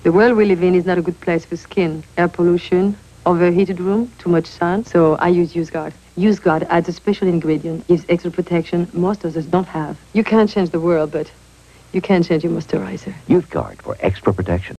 The world we live in is not a good place for skin. Air pollution, overheated room, too much sun. So I use UseGuard. UseGuard adds a special ingredient, gives extra protection most of us don't have. You can't change the world, but you can change your moisturizer. UseGuard for extra protection.